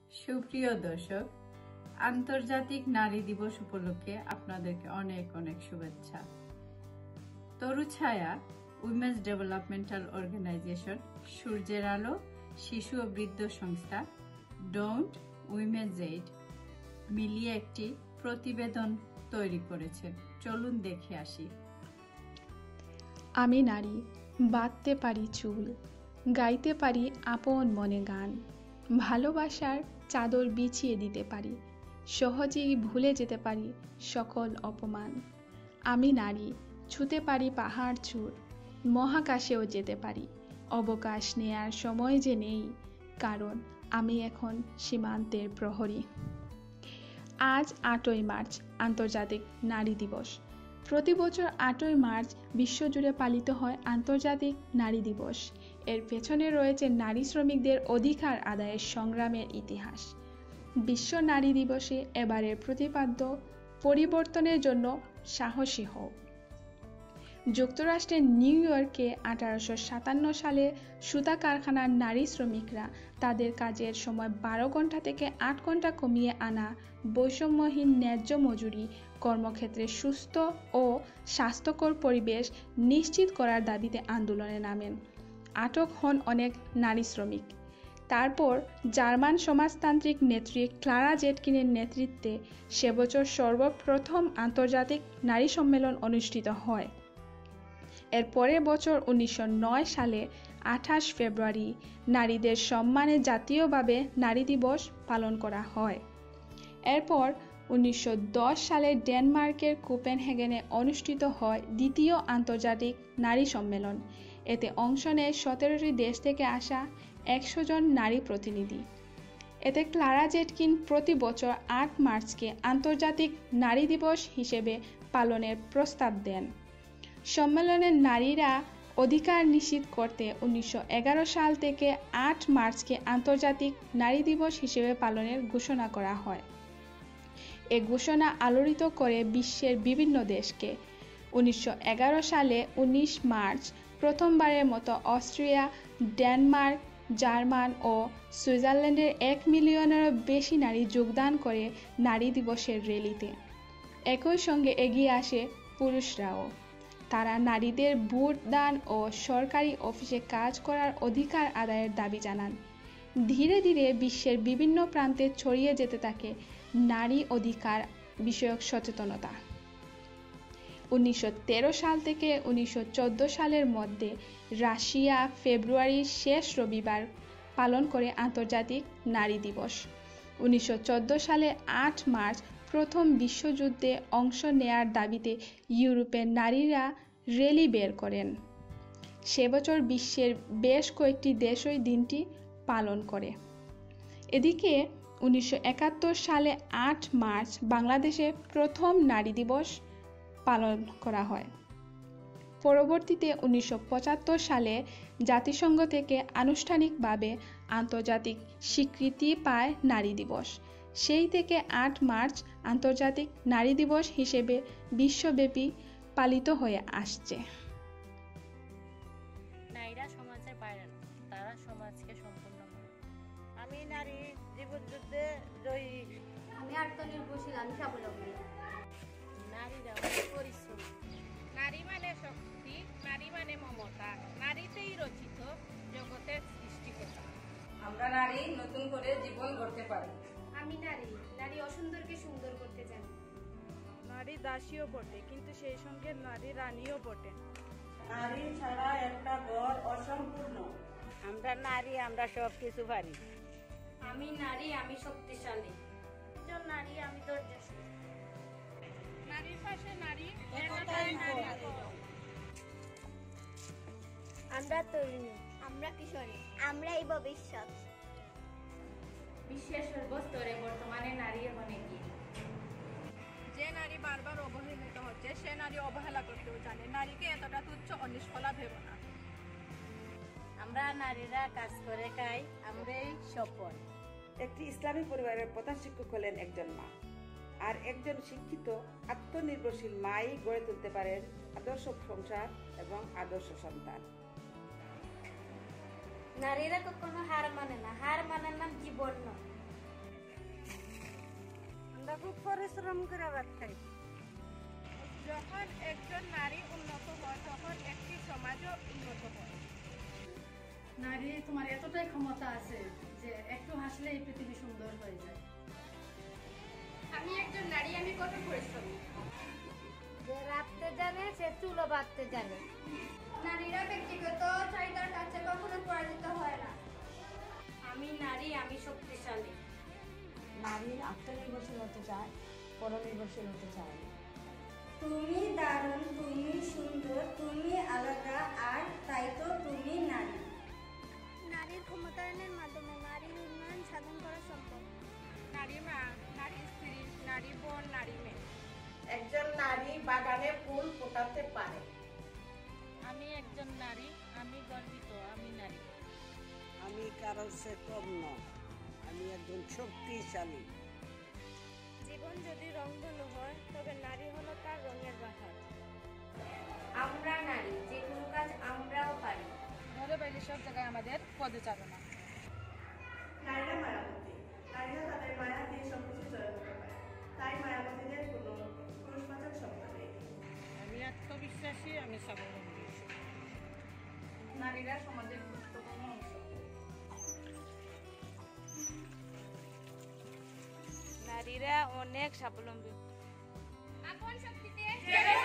সুপ্রিয় দর্শক, আন্তর্জাতিক নারী দিবস উপলক্ষে আপনাদেরকে অনেক অনেক শুভেচ্ছা। তরুছায়া উইমেন্স ডেভেলপমেন্টাল অর্গানাইজেশন, সূর্যের আলো শিশু ও বৃদ্ধ সংস্থা, ডোন্ট উইমেন্স এইড মিলিয়ে একটি প্রতিবেদন তৈরি করেছেন। চলুন দেখে আসি। আমি নারী, বাঁধতে পারি চুল, গাইতে পারি আপন মনে গান, ভালোবাসার চাদর বিছিয়ে দিতে পারি, সহজেই ভুলে যেতে পারি সকল অপমান। আমি নারী, ছুঁতে পারি পাহাড় চূড়, মহাকাশেও যেতে পারি। অবকাশ নেয়ার সময় যে নেই, কারণ আমি এখন সীমান্তের প্রহরী। আজ 8ই মার্চ আন্তর্জাতিক নারী দিবস। প্রতি বছর 8ই মার্চ বিশ্বজুড়ে পালিত হয় আন্তর্জাতিক নারী দিবস। এর পেছনে রয়েছে নারী শ্রমিকদের অধিকার আদায়ের সংগ্রামের ইতিহাস। বিশ্ব নারী দিবসে এবারের প্রতিপাদ্য পরিবর্তনের জন্য সাহসী হও। যুক্তরাষ্ট্রের নিউ ইয়র্কে 1857 সালে সুতা কারখানার নারী শ্রমিকরা তাদের কাজের সময় 12 ঘন্টা থেকে 8 ঘন্টা কমিয়ে আনা বৈষম্যহীন ন্যায্য মজুরি, কর্মক্ষেত্রে সুস্থ ও স্বাস্থ্যকর পরিবেশ নিশ্চিত করার দাবিতে আন্দোলনে নামেন। আটক হন অনেক নারী শ্রমিক। তারপর জার্মান সমাজতান্ত্রিক নেত্রী ক্লারা জেটকিনের নেতৃত্বে সে বছর সর্বপ্রথম আন্তর্জাতিক নারী সম্মেলন অনুষ্ঠিত হয়। এর পরের বছর 1909 সালে 28 ফেব্রুয়ারি নারীদের সম্মানে জাতীয়ভাবে নারী দিবস পালন করা হয়। এরপর 1910 সালে ডেনমার্কের কোপেনহেগেনে অনুষ্ঠিত হয় দ্বিতীয় আন্তর্জাতিক নারী সম্মেলন। এতে অংশ নেয় 17টি দেশ থেকে আসা 100 জন নারী প্রতিনিধি। এতে ক্লারা জেটকিন প্রতি বছর 8 মার্চকে আন্তর্জাতিক নারী দিবস হিসেবে পালনের প্রস্তাব দেন। সম্মেলনে নারীরা অধিকার নিশ্চিত করতে 1911 সাল থেকে 8 মার্চকে আন্তর্জাতিক নারী দিবস হিসেবে পালনের ঘোষণা করা হয়। এ ঘোষণা আলোড়িত করে বিশ্বের বিভিন্ন দেশকে। 1911 সালে 19 মার্চ প্রথমবারের মতো অস্ট্রিয়া, ডেনমার্ক, জার্মান ও সুইজারল্যান্ডের 1 মিলিয়নেরও বেশি নারী যোগদান করে নারী দিবসের র্যালিতে। একই সঙ্গে এগিয়ে আসে পুরুষরাও। তারা নারীদের ভোট দান ও সরকারি অফিসে কাজ করার অধিকার আদায়ের দাবি জানান। ধীরে ধীরে বিশ্বের বিভিন্ন প্রান্তে ছড়িয়ে যেতে থাকে নারী অধিকার বিষয়ক সচেতনতা। 1913 সাল থেকে 1914 সালের মধ্যে রাশিয়া ফেব্রুয়ারির শেষ রবিবার পালন করে আন্তর্জাতিক নারী দিবস। 1914 সালে 8 মার্চ প্রথম বিশ্বযুদ্ধে অংশ নেয়ার দাবিতে ইউরোপের নারীরা র্যালি বের করেন। সে বছর বিশ্বের বেশ কয়েকটি দেশই দিনটি পালন করে। এদিকে 1971 সালে 8 মার্চ বাংলাদেশে প্রথম নারী দিবস পালন করা হয়। পরবর্তীতে 1975 সালে জাতিসংঘ থেকে আনুষ্ঠানিকভাবে আন্তর্জাতিক স্বীকৃতি পায় নারী দিবস। সেই থেকে 8 মার্চ আন্তর্জাতিক নারী দিবস হিসেবে বিশ্বব্যাপী পালিত হয়ে আসছে। নারীরা সমাজের বাইরে না, তারা সমাজকে সম্পূর্ণ করে। আমি নারী জীবন যুদ্ধে জয়ী। আমি আত্মনির্ভরশীল, আমি স্বাবলম্বী। নারীরা পরিশ্রম। নারী মানে শক্তি, নারী মানে মমতা, নারীতেই রচিত জগতের সৃষ্টিকর্তা। আমরা নারী নতুন করে জীবন গড়তে পারি। আমি নারী, নারী অসুন্দরকে সুন্দর করতে জানি। নারী দাসীও বটে, কিন্তু সেই সঙ্গে নারী রানীও বটে। নারী ছাড়া একটা ঘর অসম্পূর্ণ। আমরা নারী, আমরা সব কিছু পারি। আমি নারী, আমি শক্তিশালী। একজন নারী, আমি ধৈর্যশীল। নারীর পাশে নারী, একতাই নারী। আমরা তরুণী, আমরা কিশোরী, আমরাই ভবিষ্যৎ। বিশ্বের সর্বস্তরে বর্তমানে নারী অনেকই। যে নারী বারবার অবহেলিত হচ্ছে, সে নারী অবহেলা করতেও জানে। নারীকে এতটা তুচ্ছ ও নিষ্ফলা ভেব না। আমরা নারীরা কাজ করে খাই, আমরাই সফল। একটি ইসলামী পরিবারের প্রধান শিক্ষক হলেন একজন মা, আর একজন শিক্ষিত আত্মনির্ভরশীল মাই গড়ে তুলতে পারেন আদর্শ সংসার এবং আদর্শ সন্তান। নারীরা কখনো হার মানে না, হার মানার নাম জীবন নয়। খুব পরিশ্রম করে ভাত খাই। যখন একজন নারী উন্নত হয় তখন একটি সমাজও উন্নত হয়। নারী তোমার এতটাই ক্ষমতা আছে যে একটু হাসলে এই পৃথিবী সুন্দর হয়ে যায়। আমি একজন নারী, আমি কঠোর পরিশ্রমী। যে রাখতে জানে সে চুলো বাঁধতে জানে। নারীরা ব্যক্তিগত চাহিদার কাছে কখনো পরাজিত হয় না। আমি নারী, আমি শক্তিশালী। নারী আত্মনির্ভরশীল হতে চায়, পরনির্ভরশীল হতে চায় না। তুমি দারুণ, তুমি সুন্দর, তুমি আলাদা, আর তাই তো তুমি নারী। নারীর ক্ষমতায়নের মাধ্যমে নারীর উন্নয়ন সাধন করা সম্ভব। নারী মা, নারী স্ত্রী, নারী বোন, নারী মেয়ে। একজন নারী বাগানে ফুল ফোটাতে পারে। আমি একজন নারী, আমি গর্বিত, আমি নারী। আমি কারোর চেয়ে কম নয়, আমি একজন শক্তিশালী। জীবন যদি রংধনু হয় তবে নারী হলো তার রঙের বাহার। আমরা নারী, যে কোনো কাজ আমরাও পারি। ঘরে বাইরে সব জায়গায় আমাদের পদচারণা। নারীরা মায়াবতী, নারীরা তাদের মায়া দিয়ে সবকিছু জয় করতে পারে, তাই মায়াবতীদের কোনো পুরুষবাচক শব্দ নেই। আমি আত্মবিশ্বাসী, আমি স্বাবলম্বী। নারীরা সমাজের গুরুত্বপূর্ণ অংশ। নারীরা অনেক স্বাবলম্বী। আপন শক্তিতে